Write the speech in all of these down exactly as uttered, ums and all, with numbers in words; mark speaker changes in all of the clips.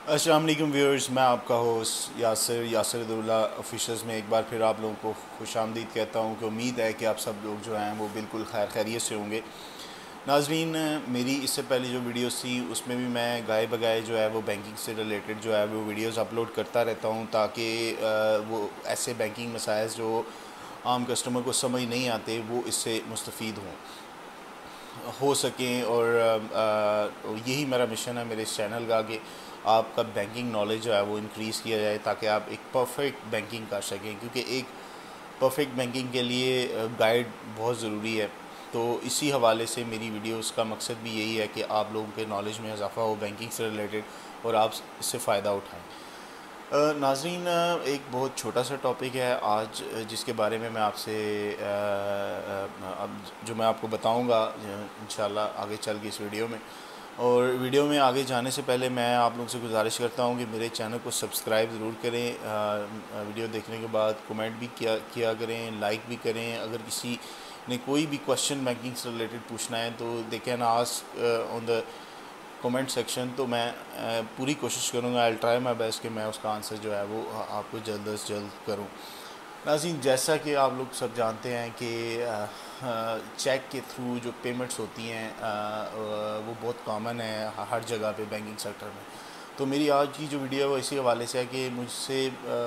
Speaker 1: अस्सलाम वालेकुम व्यूअर्स, मैं आपका होस्ट यासिर यासिर दुल्ला ऑफिशियल्स में एक बार फिर आप लोगों को खुशामदीद कहता हूँ कि उम्मीद है कि आप सब लोग जो हैं वो बिल्कुल खैर खैरियत से होंगे। नाजरीन, मेरी इससे पहले जो वीडियोस थी उसमें भी मैं गाए बगाए जो है वो बैंकिंग से रिलेटेड जो है वो वीडियोस अपलोड करता रहता हूँ, ताकि वो ऐसे बैंकिंग मसाइल जो आम कस्टमर को समझ नहीं आते वो इससे मुस्तफ़ीद हों हो सकें। और आ, यही मेरा मिशन है मेरे इस चैनल का कि आपका बैंकिंग नॉलेज जो है वो इंक्रीज़ किया जाए, ताकि आप एक परफेक्ट बैंकिंग कर सकें, क्योंकि एक परफेक्ट बैंकिंग के लिए गाइड बहुत ज़रूरी है। तो इसी हवाले से मेरी वीडियोस का मकसद भी यही है कि आप लोगों के नॉलेज में इजाफ़ा हो बैंकिंग से रिलेटेड और आप इससे फ़ायदा उठाएँ। नाजरीन, एक बहुत छोटा सा टॉपिक है आज जिसके बारे में मैं आपसे अब जो मैं आपको बताऊंगा इंशाल्लाह आगे चल के इस वीडियो में। और वीडियो में आगे जाने से पहले मैं आप लोगों से गुजारिश करता हूं कि मेरे चैनल को सब्सक्राइब ज़रूर करें। वीडियो देखने के बाद कमेंट भी किया किया करें, लाइक भी करें। अगर किसी ने कोई भी क्वेश्चन बैंकिंग से रिलेटेड पूछना है तो they can ask on the comment section. तो मैं पूरी कोशिश करूँगा, आई ट्राई माई बेस्ट कि मैं उसका आंसर जो है वो आपको जल्द अज जल्द करूँ। नाज़रीन, जैसा कि आप लोग सब जानते हैं कि चेक के थ्रू जो पेमेंट्स होती हैं वो बहुत कॉमन है हर जगह पे बैंकिंग सेक्टर में। तो मेरी आज की जो वीडियो है वो इसी हवाले से है कि मुझसे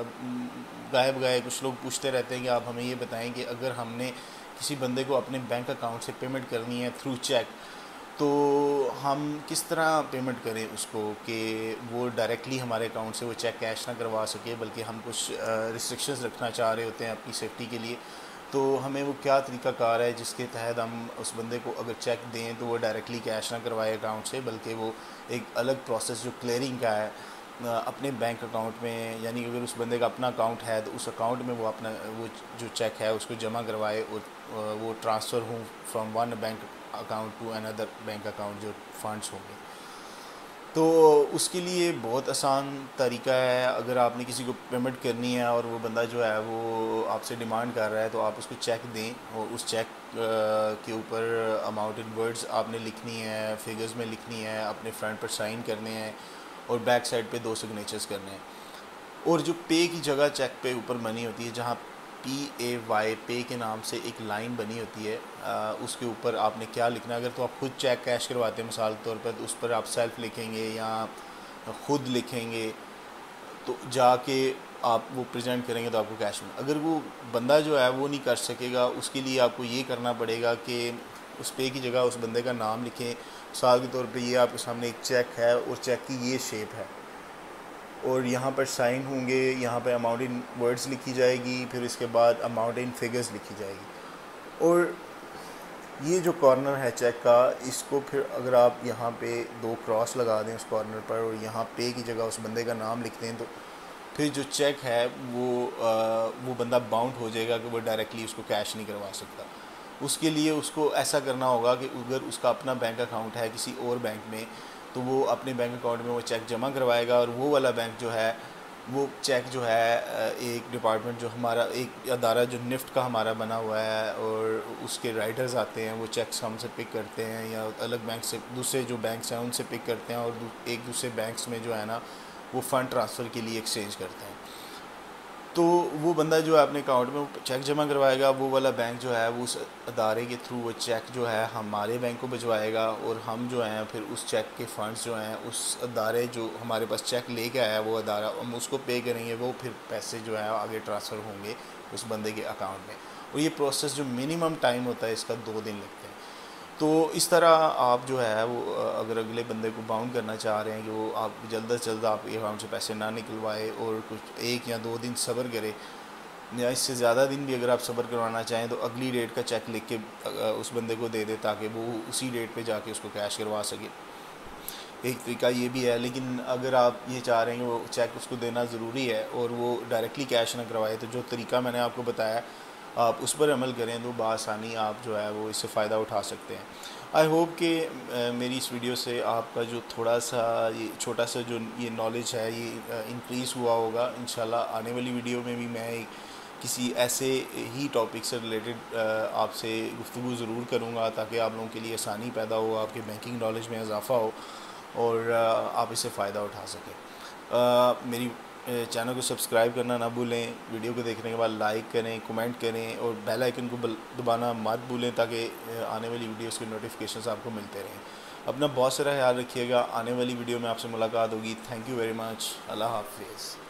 Speaker 1: गाए बगाए कुछ लोग पूछते रहते हैं कि आप हमें ये बताएं कि अगर हमने किसी बंदे को अपने बैंक अकाउंट से पेमेंट करनी है थ्रू चेक, तो हम किस तरह पेमेंट करें उसको कि वो डायरेक्टली हमारे अकाउंट से वो चेक कैश ना करवा सके, बल्कि हम कुछ रिस्ट्रिक्शंस रखना चाह रहे होते हैं अपनी सेफ्टी के लिए। तो हमें वो क्या तरीक़ाकार है जिसके तहत हम उस बंदे को अगर चेक दें तो वो डायरेक्टली कैश ना करवाए अकाउंट से, बल्कि वो एक अलग प्रोसेस जो क्लियरिंग का है अपने बैंक अकाउंट में, यानी अगर उस बंदे का अपना अकाउंट है तो उस अकाउंट में वो अपना वो जो चेक है उसको जमा करवाए और वो ट्रांसफ़र हो from one bank account to another bank account जो फंड्स होंगे। तो उसके लिए बहुत आसान तरीका है। अगर आपने किसी को पेमेंट करनी है और वो बंदा जो है वो आपसे डिमांड कर रहा है तो आप उसको चेक दें और उस चेक के ऊपर अमाउंट इन वर्ड्स आपने लिखनी है, फिगर्स में लिखनी है, अपने फ्रंट पर साइन करने हैं और बैक साइड पे दो सिग्नेचर्स करने हैं। और जो पे की जगह चेक पे ऊपर मनी होती है, जहाँ पी ए वाई पे के नाम से एक लाइन बनी होती है, आ, उसके ऊपर आपने क्या लिखना है। अगर तो आप खुद चेक कैश करवाते हैं मिसाल के तौर पर, तो उस पर आप सेल्फ लिखेंगे या ख़ुद लिखेंगे, तो जाके आप वो प्रेजेंट करेंगे तो आपको कैश में। अगर वो बंदा जो है वो नहीं कर सकेगा, उसके लिए आपको ये करना पड़ेगा कि उस पे की जगह उस बंदे का नाम लिखें। मिसाल के तौर पे ये आपके सामने एक चेक है और चेक की ये शेप है और यहाँ पर साइन होंगे, यहाँ पर अमाउंट इन वर्ड्स लिखी जाएगी, फिर इसके बाद अमाउंट इन फिगर्स लिखी जाएगी। और ये जो कॉर्नर है चेक का, इसको फिर अगर आप यहाँ पे दो क्रॉस लगा दें उस कॉर्नर पर और यहाँ पे की जगह उस बंदे का नाम लिखते हैं, तो फिर जो चेक है वो आ, वो बंदा बाउंड हो जाएगा कि वो डायरेक्टली उसको कैश नहीं करवा सकता। उसके लिए उसको ऐसा करना होगा कि अगर उसका अपना बैंक अकाउंट है किसी और बैंक में, तो वो अपने बैंक अकाउंट में वो चेक जमा करवाएगा और वो वाला बैंक जो है वो चेक जो है एक डिपार्टमेंट जो हमारा एक अदारा जो निफ्ट का हमारा बना हुआ है और उसके राइटर्स आते हैं, वो चेक्स हमसे पिक करते हैं या अलग बैंक से दूसरे जो बैंक्स हैं उनसे पिक करते हैं और एक दूसरे बैंक्स में जो है ना वो फ़ंड ट्रांसफ़र के लिए एक्सचेंज करते हैं। तो वो बंदा जो है अपने अकाउंट में चेक जमा करवाएगा, वो वाला बैंक जो है वो उस अदारे के थ्रू वो चेक जो है हमारे बैंक को भिजवाएगा और हम जो हैं फिर उस चेक के फ़ंड्स जो हैं उस अदारे जो हमारे पास चेक लेके आया वो अदारा, हम उसको पे करेंगे, वो फिर पैसे जो है आगे ट्रांसफ़र होंगे उस बंदे के अकाउंट में। और ये प्रोसेस जो मिनिमम टाइम होता है इसका दो दिन लगते हैं। तो इस तरह आप जो है वो अगर अगले बंदे को बाउंड करना चाह रहे हैं कि वो आप जल्द से जल्द आपके अकाउंट से पैसे ना निकलवाए और कुछ एक या दो दिन सब्र करे, या इससे ज़्यादा दिन भी अगर आप सब्र करवाना चाहें तो अगली डेट का चेक लिख के उस बंदे को दे दे ताकि वो उसी डेट पे जाके उसको कैश करवा सके। एक तरीका ये भी है, लेकिन अगर आप ये चाह रहे हैं कि वो चेक उसको देना ज़रूरी है और वो डायरेक्टली कैश ना करवाए, तो जो तरीका मैंने आपको बताया आप उस पर अमल करें तो बआसानी आप जो है वो इससे फ़ायदा उठा सकते हैं। आई होप कि मेरी इस वीडियो से आपका जो थोड़ा सा ये छोटा सा जो ये नॉलेज है ये इंक्रीज़ हुआ होगा। इंशाल्लाह आने वाली वीडियो में भी मैं किसी ऐसे ही टॉपिक से रिलेटेड आपसे गुफ्तगू ज़रूर करूँगा, ताकि आप लोगों के लिए आसानी पैदा हो, आपके बैंकिंग नॉलेज में इजाफ़ा हो और आप इससे फ़ायदा उठा सकें। मेरी चैनल को सब्सक्राइब करना ना भूलें, वीडियो को देखने के बाद लाइक करें, कमेंट करें और बेल आइकन को दबाना मत भूलें ताकि आने वाली वीडियोस के नोटिफिकेशंस आपको मिलते रहें। अपना बहुत सारा ख्याल रखिएगा। आने वाली वीडियो में आपसे मुलाकात होगी। Thank you very much. अल्लाह हाफिज़।